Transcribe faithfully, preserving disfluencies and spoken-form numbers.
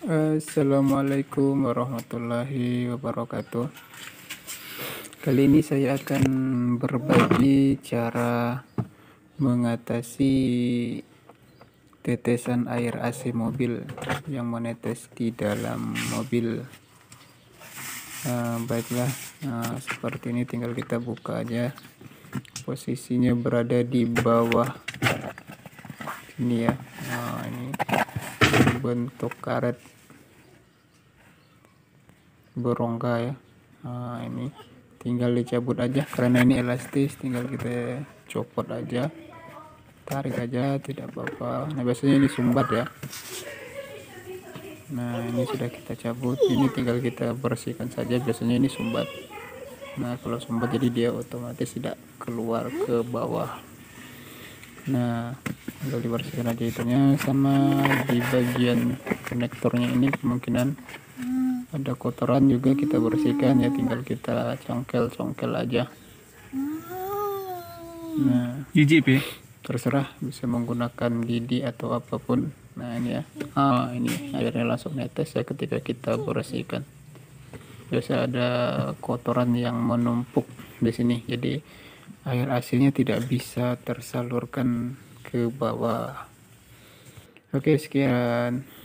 Assalamualaikum warahmatullahi wabarakatuh. Kali ini saya akan berbagi cara mengatasi tetesan air A C mobil yang menetes di dalam mobil. Nah, baiklah, nah, seperti ini tinggal kita buka aja. Posisinya berada di bawah ini ya. Nah, ini bentuk karet berongga ya. Nah, ini tinggal dicabut aja karena ini elastis, tinggal kita copot aja, tarik aja, tidak apa-apa. Nah, biasanya ini sumbat ya. Nah, ini sudah kita cabut, ini tinggal kita bersihkan saja. Biasanya ini sumbat. Nah, kalau sumbat jadi dia otomatis tidak keluar ke bawah. Nah, tinggal dibersihkan aja itunya, sama di bagian konektornya ini kemungkinan ada kotoran juga kita bersihkan ya, tinggal kita congkel-congkel aja. Nah, Jijik Pi. terserah bisa menggunakan lidi atau apapun. Nah, ini ya. Ah, ini airnya langsung netes ya ketika kita bersihkan. Biasa ada kotoran yang menumpuk di sini, jadi air asinnya tidak bisa tersalurkan ke bawah. Oke, sekian.